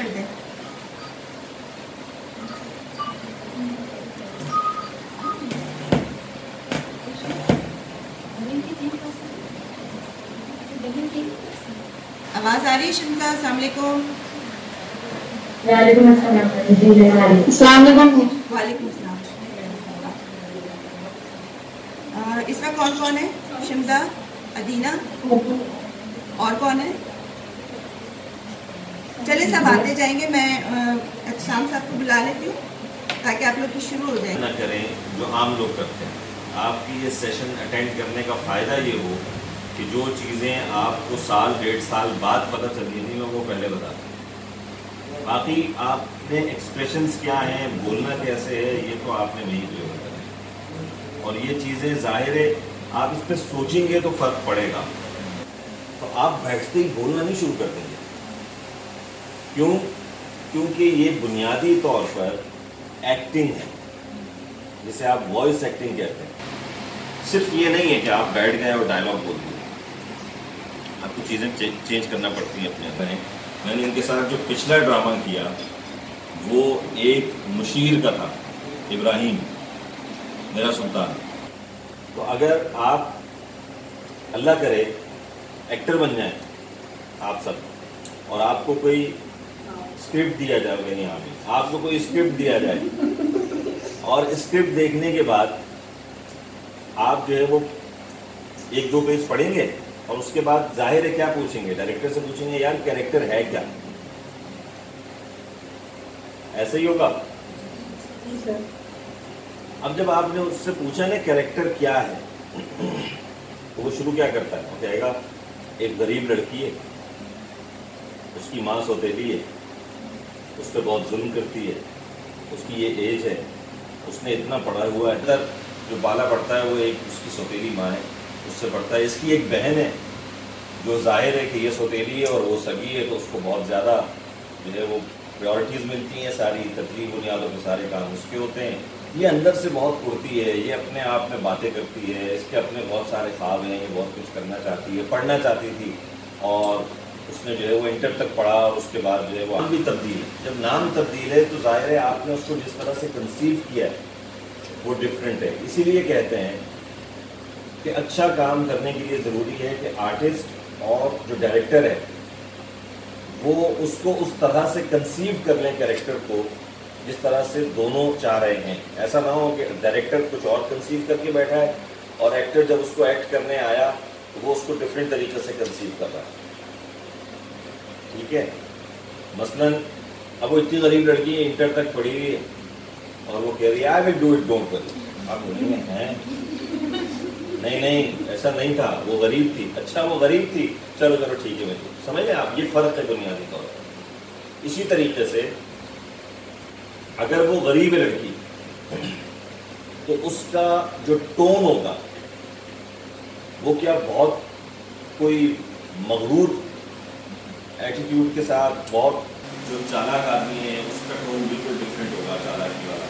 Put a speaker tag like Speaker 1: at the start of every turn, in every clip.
Speaker 1: कर दें। आवाज आ रही है शिमजा? अस्सलाम वालेकुम।
Speaker 2: वालेकुम अस्सलाम।
Speaker 1: वालेकुम अस्सलाम। इसमें कौन कौन है? शिमजा, अदीना और कौन है? चले सब आते जाएंगे। मैं शाम साहब को बुला लेती हूँ ताकि आप लोग की शुरू हो जाए।
Speaker 3: ना करें जो आम लोग करते हैं। आपकी ये सेशन अटेंड करने का फ़ायदा ये हो कि जो चीज़ें आपको साल डेढ़ साल बाद पता चली थी मैं वो पहले बता दूँ। बाकी आपने एक्सप्रेशंस क्या हैं, बोलना कैसे है, ये तो आपने नहीं प्रयोग करना है। और ये चीज़ें ज़ाहिर है आप इस पर सोचेंगे तो फ़र्क पड़ेगा। तो आप बैठते ही बोलना नहीं शुरू कर देंगे। क्यों? क्योंकि ये बुनियादी तौर पर एक्टिंग है, जिसे आप वॉइस एक्टिंग कहते हैं। सिर्फ ये नहीं है कि आप बैठ गए और डायलॉग बोल दिए, आपको चीज़ें चेंज करना पड़ती हैं अपने अंदर। मैंने इनके साथ जो पिछला ड्रामा किया वो एक मुशीर का था, इब्राहिम मेरा सुल्तान। तो अगर आप अल्लाह करे एक्टर बन जाए आप सब, और आपको कोई स्क्रिप्ट दिया जाए, कहीं आपको कोई स्क्रिप्ट दिया जाए और स्क्रिप्ट देखने के बाद आप जो है वो एक दो पेज पढ़ेंगे और उसके बाद जाहिर है क्या पूछेंगे, डायरेक्टर से पूछेंगे यार कैरेक्टर है क्या? ऐसा ही होगा। अब जब आपने उससे पूछा ना कैरेक्टर क्या है, तो वो शुरू क्या करता है? वो कहेगा एक गरीब लड़की है, उसकी माँ सौतेली है, उस पर बहुत जुल्म करती है, उसकी ये एज है, उसने इतना पढ़ा हुआ है, जो बाला पढ़ता है वो एक उसकी सौतेली माँ है, उससे पढ़ता है। इसकी एक बहन है जो जाहिर है कि ये सौतेली है और वो सगी है, तो उसको बहुत ज़्यादा जो है वो प्रायोरिटीज़ मिलती हैं, सारी तकलीफ बुनियादों के सारे काम उसके होते हैं। ये अंदर से बहुत कुर्ती है, ये अपने आप में बातें करती है, इसके अपने बहुत सारे ख्वाब हैं, ये बहुत कुछ करना चाहती है, पढ़ना चाहती थी और उसने जो है वो इंटर तक पढ़ा और उसके बाद जो है वो नाम भी तब्दील है। जब नाम तब्दील है तो जाहिर है आपने उसको जिस तरह से कंसीव किया है वो डिफरेंट है। इसीलिए कहते हैं कि अच्छा काम करने के लिए ज़रूरी है कि आर्टिस्ट और जो डायरेक्टर है वो उसको उस तरह से कंसीव कर लें कैरेक्टर को जिस तरह से दोनों चाह रहे हैं। ऐसा ना हो कि डायरेक्टर कुछ और कंसीव करके बैठा है और एक्टर जब उसको एक्ट करने आया तो वो उसको डिफरेंट तरीके से कंसीव कर रहा है। ठीक है, मसलन अब वो इतनी गरीब लड़की है, इंटर तक पढ़ी हुई है और वो कह रही है I will do it, don't worry. आप बोलेंगे हैं नहीं ऐसा नहीं था, वो गरीब थी। अच्छा वो गरीब थी, चलो ठीक है, मैं समझ लें आप, ये फ़र्क है बुनियादी तौर पर। इसी तरीके से अगर वो गरीब है लड़की तो उसका जो टोन होगा वो क्या बहुत कोई मगरूर एटीट्यूड के साथ, बहुत जो चालाक आदमी है उसका टोन बिल्कुल डिफरेंट होगा चालाकी वाला।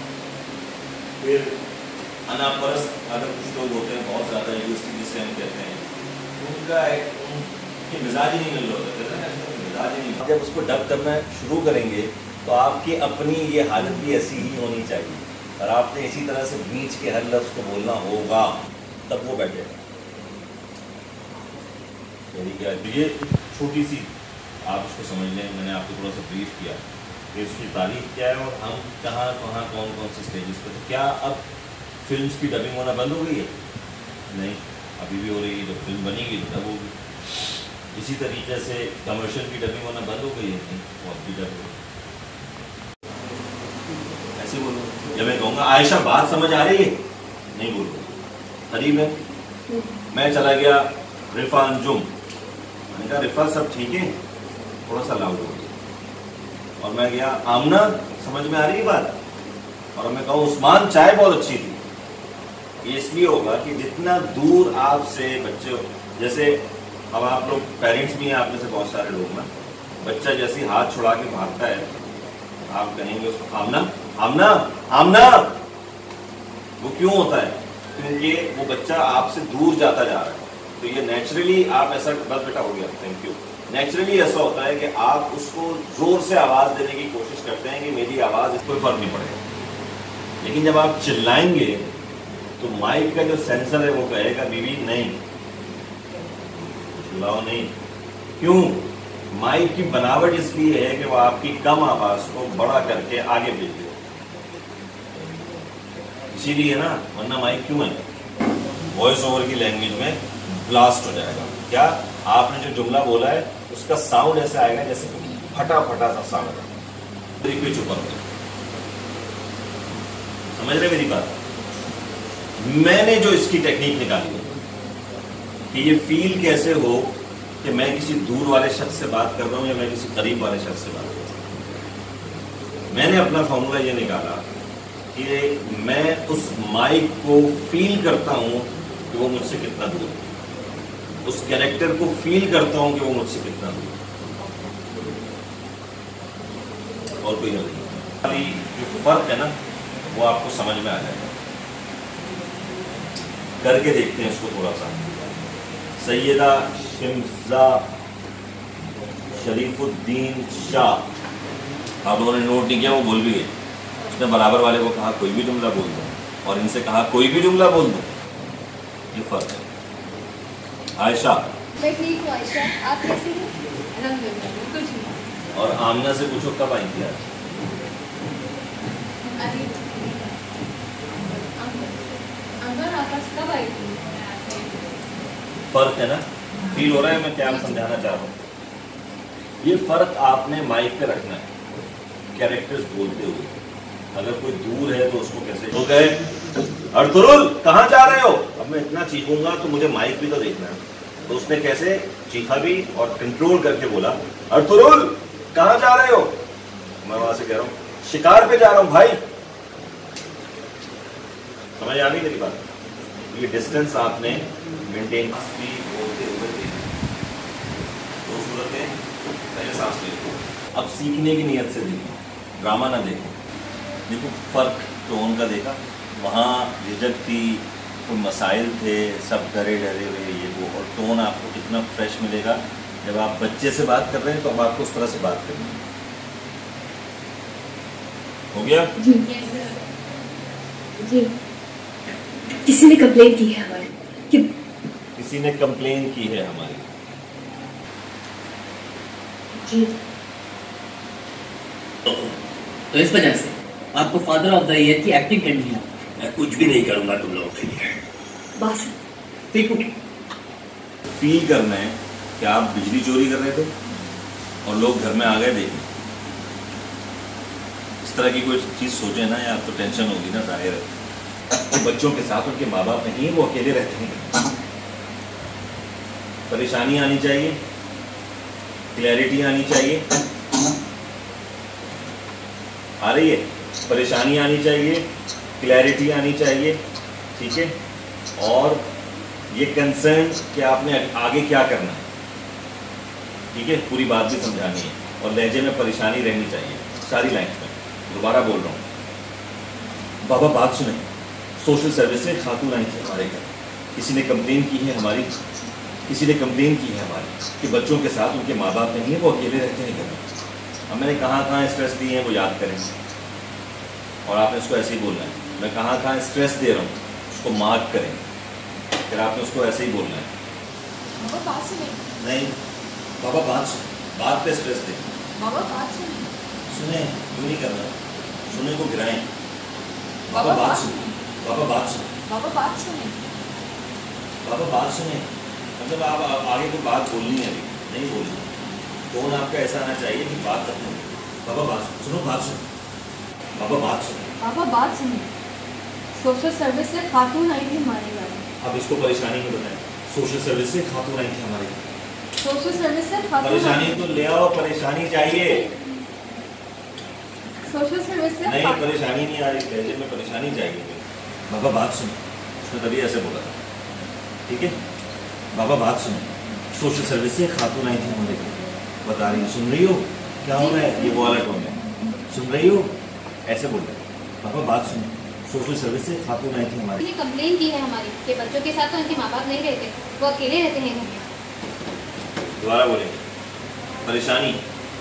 Speaker 3: फिर अनापरस्त अगर कुछ लोग होते हैं बहुत ज़्यादा यूएसटी जिसे हम कहते हैं, उनका मिजाज ही नहीं मिल रहा होता है, मिजाज ही नहीं। जब उसको डब करना शुरू करेंगे तो आपकी अपनी ये हालत भी ऐसी ही होनी चाहिए और आपने इसी तरह से बीच के हर लफ्ज़ को बोलना होगा, तब वो बैठेगा। क्या ये छोटी सी आप उसको समझ लें, मैंने आपको थोड़ा सा ब्रीफ किया कि उसकी तारीख क्या है और हम कहाँ कहाँ कौन कौन से स्टेजेस पर। तो क्या अब फिल्म्स की डबिंग होना बंद हो गई है? नहीं, अभी भी हो रही है। जब फिल्म बनेगी तो डब होगी। इसी तरीके से कमर्शियल की डबिंग होना बंद हो गई है? नहीं, वो अब भी डब होगी। ऐसे बोलो। जब मैं कहूँगा आयशा बात समझ आ रही है, नहीं बोलो। करीब है, मैं चला गया रिफा अंजुम, मैंने कहा रिफा सब ठीक है, थोड़ा सा लाउड हो गया। और मैं गया आमना, समझ में आ रही है बात? और मैं कहूँ उस्मान चाय बहुत अच्छी थी। ये इसलिए होगा कि जितना दूर आपसे बच्चे, जैसे अब आप लोग पेरेंट्स भी हैं, आप में से बहुत सारे लोग ना, बच्चा जैसे हाथ छुड़ा के भागता है आप कहेंगे उसको आमना आमना आमना। वो क्यों होता है? क्योंकि वो बच्चा आपसे दूर जाता जा रहा है। तो ये नेचुरली आप ऐसा, बस बेटा हो गया, थैंक यू, नेचुरली ऐसा होता है कि आप उसको जोर से आवाज देने की कोशिश करते हैं कि मेरी आवाज इसको कोई फर्क नहीं पड़ेगा, लेकिन जब आप चिल्लाएंगे तो माइक का जो सेंसर है वो कहेगा बीवी नहीं, चिल्लाओ नहीं। क्यों? माइक की बनावट इसलिए है कि वो आपकी कम आवाज को बड़ा करके आगे भेज दे, इसीलिए ना, वरना माइक क्यों है? वॉइस ओवर की लैंग्वेज में ब्लास्ट हो जाएगा। क्या आपने जो जुमला बोला है उसका साउंड ऐसा आएगा जैसे फटा फटा सा साउंड है। चुप हो, समझ रहे मेरी बात? मैंने जो इसकी टेक्निक निकाली है कि ये फील कैसे हो कि मैं किसी दूर वाले शख्स से बात कर रहा हूं या मैं किसी करीब वाले शख्स से बात कर रहा हूं। मैंने अपना फॉर्मूला ये निकाला कि मैं उस माइक को फील करता हूं कि वो मुझसे कितना दूर है, उस कैरेक्टर को फील करता हूं कि वो मुझसे कितना दूर है, और कोई नहीं। जो फर्क है ना वो आपको समझ में आ जाएगा। करके देखते हैं इसको थोड़ा सा। सैयदा शिमजा शरीफुद्दीन शाह, आप लोगों ने नोट नहीं किया, वो बोल भी गए। उसने बराबर वाले को कहा कोई भी जुमला बोल दो, और इनसे कहा कोई भी जुमला बोल दो। ये फर्क है। आयशा,
Speaker 2: मैं ठीक हूँ आयशा, आप कैसी हैं? अल्हम्दुलिल्लाह बिल्कुल ठीक हूँ।
Speaker 3: और आमना से पूछो कब आई थी आज?
Speaker 2: अंदर आपस कब आई थी?
Speaker 3: फर्क है ना? फील हो रहा है मैं क्या समझाना चाह रहा हूँ? ये फर्क आपने माइक पे रखना है कैरेक्टर्स बोलते हुए। अगर कोई दूर है तो उसको कैसे तो कहे अर्तुरुल कहाँ जा रहे हो? अब मैं इतना चीखूंगा तो मुझे माइक भी तो देखना है। तो उसने कैसे चीखा भी और कंट्रोल करके बोला अर्तुरुल कहाँ जा रहे हो? मैं वहां से कह रहा हूँ शिकार पे जा रहा हूँ भाई। समझ आ गई मेरी बात? ये डिस्टेंस आपने मेंटेन भी बोलते हुए दो सूरतें। पहले सांस ले, अब सीखने की नियत से देखो, ड्रामा ना देखो। देखो फर्क टोन का देखा, वहाँ झिझक थी, कोई मसाइल थे, सब डरे डरे हुए ये वो, और टोन आपको कितना फ्रेश मिलेगा जब आप बच्चे से बात कर रहे हैं तो अब आपको उस तरह से बात करनी है। हो गया
Speaker 4: जी। किसी ने कंप्लेन की है हमारी कि
Speaker 3: किसी ने कंप्लेन की है हमारी
Speaker 4: जी।
Speaker 5: तो इस वजह से आपको फादर ऑफ द ईयर की एक्टिंग करनी है।
Speaker 6: मैं कुछ भी नहीं करूंगा तुम लोगों के लिए।
Speaker 4: बस
Speaker 3: फील करना है कि आप बिजली चोरी कर रहे थे और लोग घर में आ गए देखने। इस तरह की कोई चीज सोचे ना यार तो टेंशन होगी ना, जाहिर है। तो बच्चों के साथ उनके माँ बाप नहीं है, वो अकेले रहते हैं। परेशानी आनी चाहिए, क्लैरिटी आनी चाहिए। आ रही है? परेशानी आनी चाहिए, क्लैरिटी आनी चाहिए, ठीक है। और ये कंसर्न कि आपने आगे क्या करना है, ठीक है, पूरी बात भी समझानी है और लहजे में परेशानी रहनी चाहिए सारी लाइन में। दोबारा बोल रहा हूँ, बाबा बात सुने। सोशल सर्विस से खातून आई थी हमारे घर, किसी ने कंप्लेन की है हमारी, किसी ने कंप्लेन की है हमारी कि बच्चों के साथ उनके माँ बाप नहीं है, वो अकेले रहते हैं घर में। अब मैंने कहाँ स्ट्रेस दिए हैं वो याद करें, और आपने उसको ऐसे ही बोलना है। मैं कहाँ स्ट्रेस दे रहा हूँ उसको मार्क करें, फिर आपने उसको ऐसे ही बोलना है।
Speaker 2: बाबा बात सुने।
Speaker 3: नहीं बाबा बात सुने, बात पे स्ट्रेस दे।
Speaker 2: बाबा बात सुने।
Speaker 3: सुने क्यों नहीं करना, सुने को गिराएं। बाबा बात सुने, बाबा बात सुने,
Speaker 2: बाबा बात सुने।
Speaker 3: बाबा बात सुने। मतलब आप आगे कोई बात बोलनी है, अभी नहीं बोलनी। टोन आपका ऐसा आना चाहिए कि बात खत्म हो। बाबा बात सुनो, बात सुनो, बाबा बात सुनो।
Speaker 2: बाबा बात सुने। सोशल सर्विस से खातून आई थी हमारे घर।
Speaker 3: अब इसको परेशानी नहीं बताएं। सोशल सर्विस से खातून आई थी हमारे घर।
Speaker 2: सोशल सर्विस से खातून
Speaker 3: परेशानी तो ले आओ, परेशानी चाहिए।
Speaker 2: सोशल सर्विस से
Speaker 3: नहीं परेशानी नहीं आ रही, लहजे में परेशानी चाहिए। बाबा बात सुनो, उसने तभी ऐसे बोला था, ठीक है। बाबा बात सुनो, सोशल सर्विस से खातून आई थी हमारे घर, बता रही हो, सुन रही हो क्या हो रहा है? ये वो वाला टोन है, सुन रही हो, ऐसे बोल रहे। बाबा बात सुनो, सोशल सर्विस से खातून आई थी हमारी।
Speaker 2: कंप्लेन की है हमारी कि बच्चों के साथ तो उनके माँ बाप नहीं रहते, वो अकेले रहते हैं घर में।
Speaker 3: दोबारा बोलेंगे, परेशानी।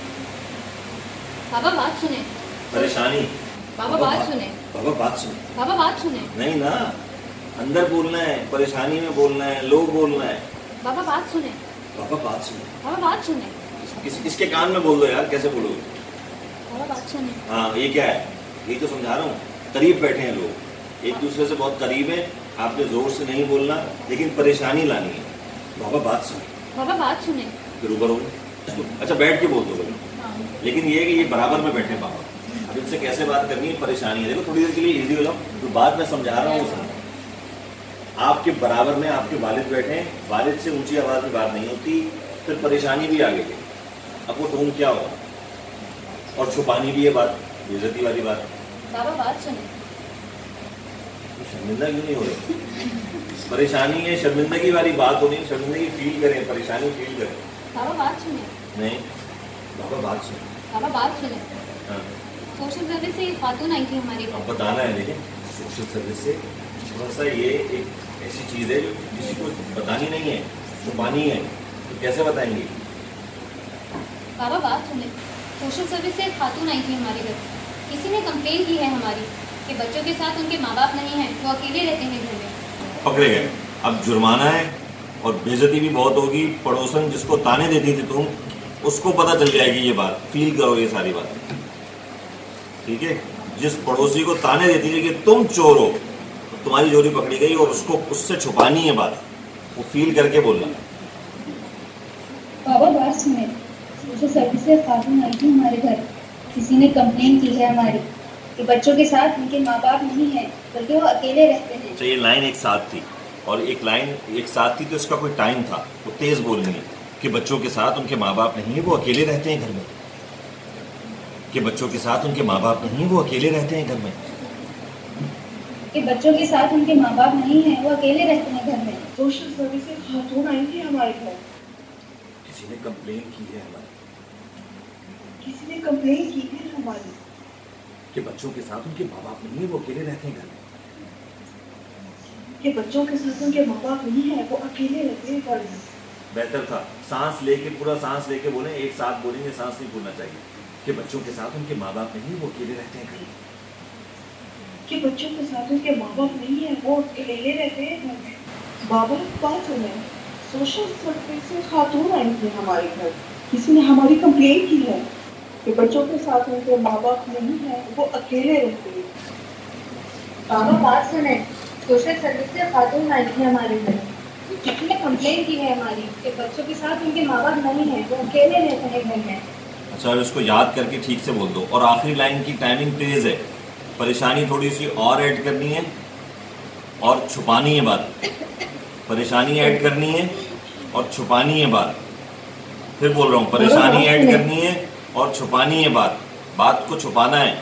Speaker 2: पापा बात सुने।
Speaker 3: परेशानी।
Speaker 2: पापा बात सुने।
Speaker 3: बाबा बात सुन।
Speaker 2: पापा बात सुने।
Speaker 3: नहीं ना, अंदर बोलना है, परेशानी में बोलना है, लो बोलना है।
Speaker 2: पापा बात सुने।
Speaker 3: बाबा बात सुन।
Speaker 2: पापा बात सुने।
Speaker 3: किसके कान में बोल दो यार, कैसे बोलोगे?
Speaker 2: पापा बात सुने।
Speaker 3: हाँ, ये क्या है? ये तो समझा रहा हूँ, करीब बैठे हैं लोग, एक दूसरे से बहुत करीब है, आपने जोर से नहीं बोलना, लेकिन परेशानी लानी है। बाबा बात सुन।
Speaker 2: पापा बात सुने।
Speaker 3: फिर ऊपर हो। अच्छा, बैठ के बोल दो बोलो, लेकिन ये है कि ये बराबर में बैठे पापा। अब इनसे कैसे बात करनी है, परेशानी है। देखो थोड़ी देर के लिए इजी हो जाओ, तो बात मैं समझा रहा हूँ। आपके बराबर में आपके वालिद बैठे हैं, वालिद से ऊंची आवाज में बात नहीं होती, फिर परेशानी भी आ गई। अब वो टोन क्या होगा? और छुपानी भी है बात, बेइज्जती वाली बात।
Speaker 2: पापा बात सुने।
Speaker 3: शर्मिंदा क्यों नहीं हो रही? परेशानी है, शर्मिंदगी वाली बात होनी, शर्मिंदगी फील करें, परेशानी फील करें।
Speaker 2: पापा बात सुने।
Speaker 3: नहीं, बाबा बात सुन।
Speaker 2: पापा बात सुने।
Speaker 3: हाँ,
Speaker 2: सोशल सर्विस से एक खातून आई थी हमारे
Speaker 3: अब
Speaker 2: घर।
Speaker 3: बताना है। देखिए, सोशल सर्विस से थोड़ा सा ये एक ऐसी चीज़ है जो किसी को बतानी नहीं है, छुपानी है, तो कैसे बताएंगे?
Speaker 2: पापा बात सुने। सोशल सर्विस से एक खातून आई थी हमारे घर। किसी ने कंप्लेन की है हमारी कि बच्चों के साथ उनके माँ बाप नहीं हैं, वो अकेले रहते हैं घर में।
Speaker 3: पकड़े गए। अब जुर्माना है और बेइज्जती भी बहुत होगी। पड़ोसन जिसको ताने देती थी तुम, उसको पता चल जाएगी ये बात। फील करो ये सारी बात, ठीक है? जिस पड़ोसी को ताने देती थी कि तुम चोर हो, तो तुम्हारी चोरी पकड़ी गई और उसको उससे छुपानी है बात, वो फील करके बोलना।
Speaker 7: पापा बात सुने। सोशल सर्विस से खातून आई थी हमारे घर। किसी ने कंप्लेन की है हमारी कि बच्चों के साथ उनके माँ बाप नहीं हैं, बल्कि वो अकेले रहते हैं।
Speaker 3: तो ये लाइन एक साथ थी और एक लाइन एक साथ थी, तो इसका कोई टाइम था, वो तेज बोलनी है कि बच्चों के साथ उनके माँ बाप नहीं है, वो अकेले रहते हैं घर में। कि बच्चों के साथ उनके माँ बाप नहीं है, वो अकेले रहते हैं घर में।
Speaker 7: कि बच्चों के साथ उनके माँ बाप नहीं हैं, वो अकेले रहते हैं घर में।
Speaker 1: सोशल सर्विस से खातून आई थी हमारे घर।
Speaker 3: किसी ने कंप्लेन की है हमारी
Speaker 1: किसी ने कंप्लेन की है हमारी
Speaker 3: कि बच्चों के साथ उनके माँ बाप नहीं है, वो अकेले रहते हैं घर में।
Speaker 1: कि बच्चों के साथ उनके माँ बाप नहीं है, वो अकेले रहते हैं घर में।
Speaker 3: बेहतर था सांस लेके, पूरा सांस लेके बोले, एक साथ बोलेंगे, सांस नहीं भूलना चाहिए। कि बच्चों के साथ उनके माँ बाप नहीं है, वो अकेले रहते हैं घर में।
Speaker 1: कि बच्चों के साथ उनके माँ बाप नहीं है, वो अकेले रहते हैं घर में। बाबा बात सुने। सोशल सर्विस से खातून आई थी हमारे घर। किसी ने हमारी कंप्लेन की है कि बच्चों के साथ उनके माँ बाप नहीं है, वो अकेले रहते हैं।
Speaker 7: पापा बात सुने। सोशल सर्विस से खातून आई थी हमारे घर। किसी ने कंप्लेन की है हमारी कि बच्चों के साथ उनके माँ बाप नहीं हैं, वो अकेले रहते हैं घर में।
Speaker 3: अच्छा, इसको याद करके ठीक से बोल दो। और आखिरी लाइन की टाइमिंग तेज है, परेशानी थोड़ी सी और ऐड करनी है और छुपानी है बात। परेशानी ऐड करनी है और छुपानी है बात। फिर बोल रहा हूँ, परेशानी ऐड करनी है और छुपानी है बात। बात को छुपाना है।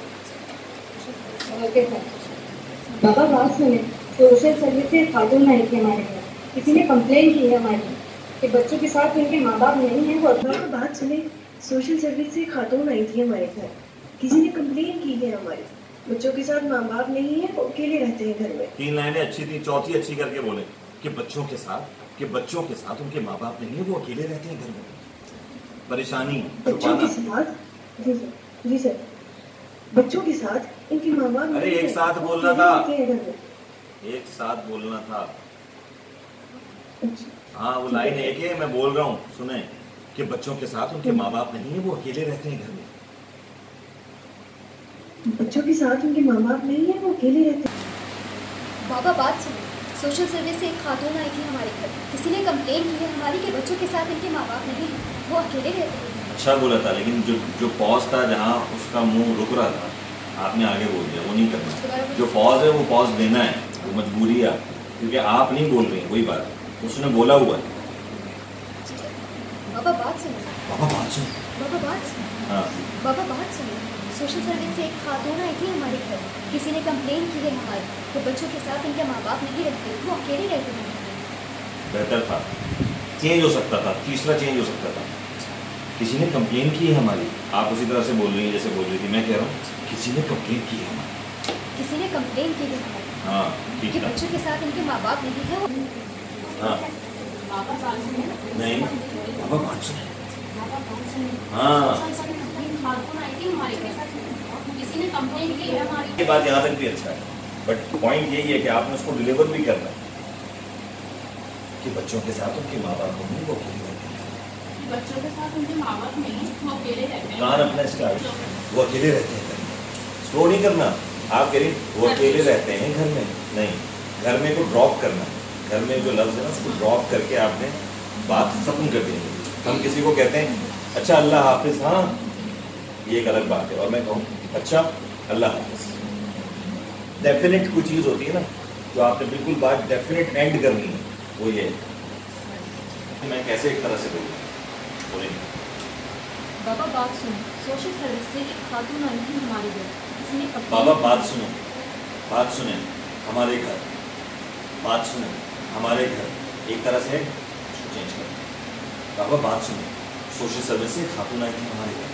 Speaker 7: बाबा बात सुने। सोशल सर्विस से खातून आई थी हमारे घर। किसी ने कंप्लेन की है हमारी कि बच्चों के साथ उनके माँ बाप नहीं हैं, वो
Speaker 1: बाबा बात सुने। सोशल सर्विस से खातून आई थी हमारे घर। किसी ने कंप्लेन की है हमारी बच्चों के साथ माँ बाप नहीं है, वो अकेले रहते हैं घर में।
Speaker 3: 3 लाइनें अच्छी थी, चौथी अच्छी करके बोले कि बच्चों के साथ उनके माँ बाप नहीं है, वो अकेले रहते हैं घर में। परेशानी
Speaker 1: बच्चों के
Speaker 3: छुपाना।
Speaker 1: साथ जी सर बच्चों के साथ इनकी माँ बाप
Speaker 3: अरे
Speaker 1: नहीं
Speaker 3: एक
Speaker 1: है,
Speaker 3: साथ
Speaker 1: वो
Speaker 3: बोलना
Speaker 1: अकेले
Speaker 3: था।
Speaker 1: रहते हैं घर में।
Speaker 3: एक साथ बोलना था।
Speaker 1: अच्छा।
Speaker 3: हाँ, वो लाइन एक है, मैं बोल रहा हूँ, सुने। कि बच्चों के साथ उनके माँ बाप नहीं है, वो अकेले रहते हैं घर में।
Speaker 1: बच्चों के साथ उनके माँ बाप नहीं है, वो अकेले रहते हैं।
Speaker 2: बाबा बात सुने। सोशल सर्विस से एक खातून आई थी हमारे घर। किसी ने कंप्लेन की है हमारी कि बच्चों के साथ इनके माँ बाप नहीं हैं, वो अकेले रहते हैं।
Speaker 3: अच्छा बोला था, लेकिन जो पॉज था, जहाँ उसका मुंह रुक रहा था, आपने आगे बोल दिया, वो नहीं करना। जो पॉज है वो पॉज देना है, वो मजबूरी है, क्योंकि आप नहीं बोल रही हैं, वही बात उसने बोला हुआ है।
Speaker 2: बाबा बात सुने।
Speaker 3: बाबा बात सुन।
Speaker 2: बाबा बात सुने।
Speaker 3: हाँ,
Speaker 2: बाबा बात सुने। सोशल सर्विस से एक खातून आई थी हमारे घर। किसी ने कंप्लेन की है हमारी कि बच्चों के साथ इनके माँ बाप नहीं रहते, वो अकेले रहते हैं।
Speaker 3: बेहतर था, चेंज हो सकता था, तीसरा चेंज हो सकता था। किसी ने कंप्लेन की है हमारी, आप उसी तरह से बोल रही हैं जैसे बोल रही थी। मैं कह रहा हूँ किसी ने कंप्लेन की है हमारी।
Speaker 2: किसी ने कंप्लेन की है हमारी
Speaker 3: हाँ,
Speaker 2: कि
Speaker 3: ठीक है।
Speaker 2: बच्चों के साथ इनके माँ बाप नहीं है, वो
Speaker 3: हाँ, नहीं, बाबा बात सुन। हाँ
Speaker 2: किसी ने कंप्लेन की है हमारी।
Speaker 3: ये बात यहाँ तक भी अच्छा है, बट पॉइंट यही है कि आपने उसको डिलीवर भी करना है कि बच्चों के साथ उनके माँ बाप होंगे, वो अकेले रहते हैं।
Speaker 2: बच्चों के साथ उनके माँ बाप नहीं, वो अकेले रहते हैं।
Speaker 3: कान अपना इसका वो अकेले रहते हैं घर में। स्लो नहीं करना, आप कह रही वो अकेले रहते हैं घर में, नहीं, घर में को ड्रॉप करना, घर में जो लफ्ज़ है ना उसको ड्रॉप करके आपने बात खत्म कर देंगे। हम किसी को कहते हैं अच्छा अल्लाह हाफिज़, हाँ ये एक अलग बात है, और मैं कहूँ अच्छा अल्लाह हाफिज़, डेफिनेट कोई चीज़ होती है ना जो आपने बिल्कुल बात डेफिनेट एंड करनी है, वो ये है। मैं कैसे एक तरह से बोलेंगे
Speaker 2: बाबा बात सुनो, सोशल सर्विस से एक खातून आई थी हमारे घर, किसी ने
Speaker 3: बाबा बात सुनो, बात सुने हमारे घर, बात सुने हमारे घर, एक तरह से चेंज कर। बाबा बात सुनो, सोशल सर्विस से खातून आई थी हमारे घर।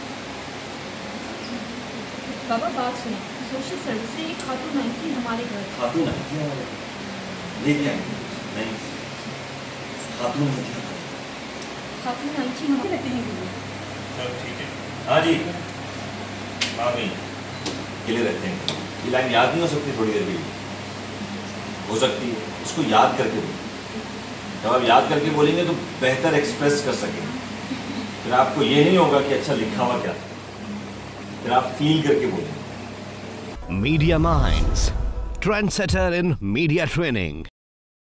Speaker 2: बाबा बात सुनो, सोशल सर्विस से एक खातून आई थी हमारे घर।
Speaker 3: खातून आई थी हमारे घर, ये क्या है? नहीं, खातून आई थी हमारे घर।
Speaker 2: खातून आई थी हमारे रहते हैं।
Speaker 3: चलो ठीक है, हाँ जी, मामी अकेले रहते हैं। ये लाइन याद नहीं हो सकती थोड़ी देर के लिए? हो सकती है, उसको याद करके बोलें। जब आप याद करके बोलेंगे तो बेहतर एक्सप्रेस कर सकेंगे। फिर आपको ये नहीं होगा कि अच्छा लिखा हुआ क्या था, फिर आप फील करके बोलेंगे।
Speaker 8: Media Minds, trendsetter in media training.